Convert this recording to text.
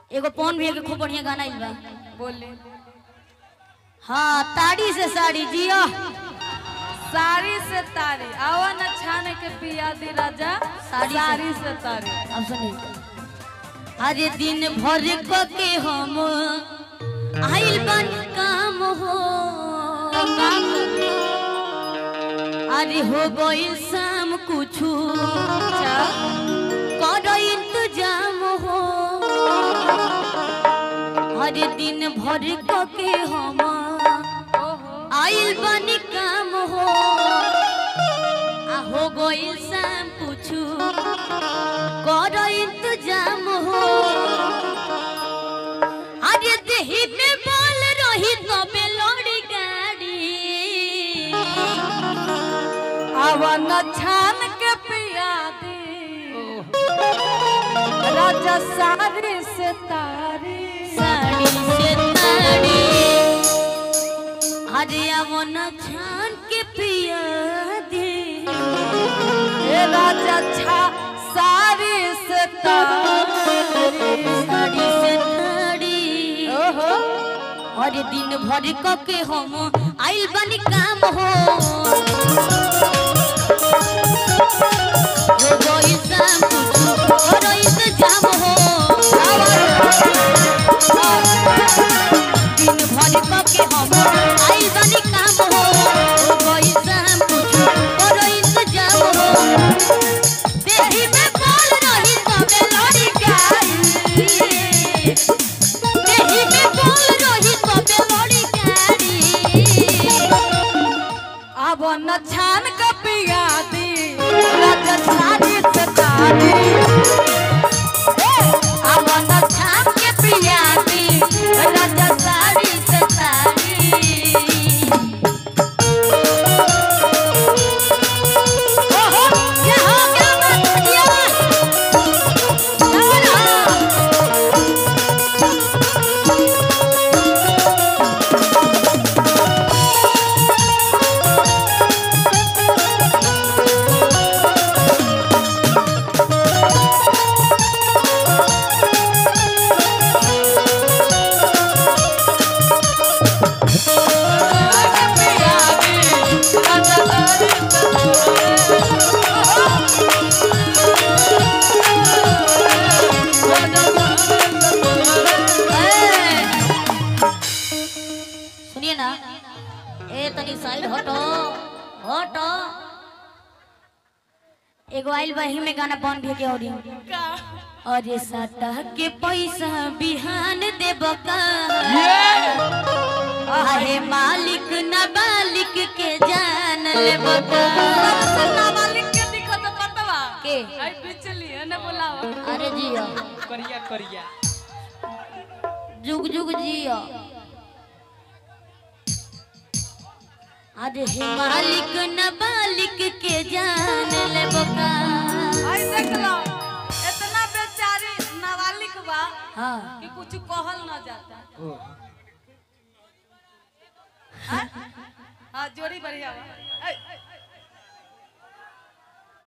एगो पवन भैया के खूब बढ़िया गाना आइल बा। बोले हाँ ताड़ी से साड़ी जिया साड़ी से तारी आवा न छाने के पिया दी राजा साड़ी से तारी। अब सुनिए अरे दिन भर को के हम आइल बन काम हो अरे हो गई शाम कुछू करो इंतजाम हो अरे दिन भर को के हम आइल बन काम हो गई शाम कुछू करो इंतजाम हो अरे देही में बाल रही तो बेलोड़ी गाड़ी आवन छान के पिया दी राजा साड़ी से तारी साड़ी से ताड़ी अरे आवन छान के पिया दी राजा छा साड़ी से तारी साड़ी से ताड़ी ओहो और दिन भर को के हम आइल बनी काम हो गई शाम कुछ करो इंतजाम हो दिन भर को के हम आइल बनी काम हो गई शाम कुछ करो इंतजाम हो देही में बाल रही तबे लड़ी गाई देही में बाल रही तबे लड़ी गाड़ी अब न छान के पिया दी राजा साड़ी से तारी अब न छाप के पिया दी राजा साड़ी से तारी ओहो क्या हो क्या बात किया सुनिए ना ए तनी साइड हटो हटो एगो आइल बही में गाना बन भी के औरी अरे सटा के पैसा बिहान देब का अरे मालिक न मालिक के जान लेब का मालिक के दिखत पतवा के आई बिचली है न बोलावा अरे जियो करिया करिया जुग जुग जियो अरे मालिक न मालिक के जान लेब का आई देख लो इतना बेचारी नाबालिग बा हाँ कि कुछ कहल न जाता। हां जोड़ी बढ़िया बा।